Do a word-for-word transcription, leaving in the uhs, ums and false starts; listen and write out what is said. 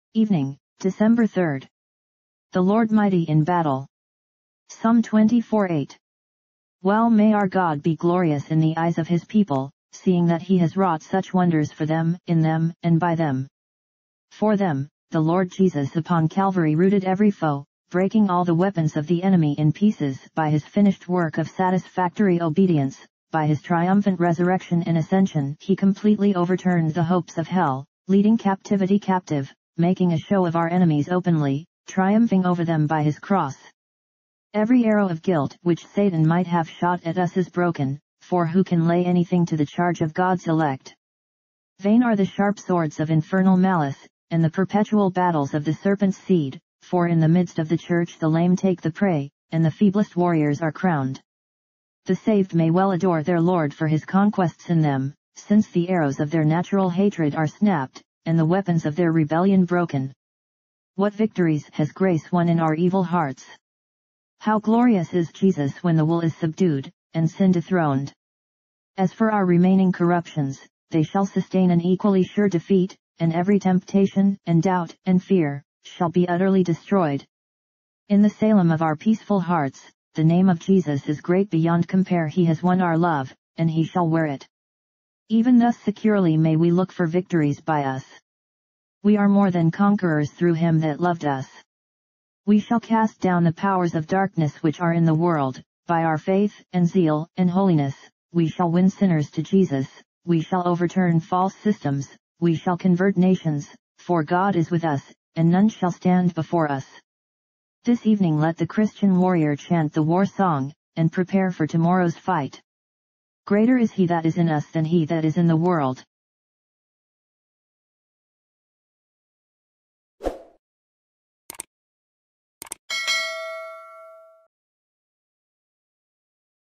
Evening, December third. The Lord mighty in battle. Psalm twenty-four eight. Well may our God be glorious in the eyes of his people, seeing that he has wrought such wonders for them, in them, and by them. For them, the Lord Jesus upon Calvary rooted every foe, breaking all the weapons of the enemy in pieces by his finished work of satisfactory obedience. By his triumphant resurrection and ascension he completely overturned the hopes of hell, leading captivity captive, making a show of our enemies openly, triumphing over them by his cross. Every arrow of guilt which Satan might have shot at us is broken, for who can lay anything to the charge of God's elect? Vain are the sharp swords of infernal malice, and the perpetual battles of the serpent's seed, for in the midst of the church the lame take the prey, and the feeblest warriors are crowned. The saved may well adore their Lord for his conquests in them, since the arrows of their natural hatred are snapped, and the weapons of their rebellion broken. What victories has grace won in our evil hearts! How glorious is Jesus when the will is subdued, and sin dethroned! As for our remaining corruptions, they shall sustain an equally sure defeat, and every temptation, and doubt, and fear, shall be utterly destroyed. In the Salem of our peaceful hearts, the name of Jesus is great beyond compare. He has won our love, and he shall wear it. Even thus securely may we look for victories by us. We are more than conquerors through him that loved us. We shall cast down the powers of darkness which are in the world, by our faith, and zeal, and holiness. We shall win sinners to Jesus, we shall overturn false systems, we shall convert nations, for God is with us, and none shall stand before us. This evening let the Christian warrior chant the war song, and prepare for tomorrow's fight. Greater is he that is in us than he that is in the world.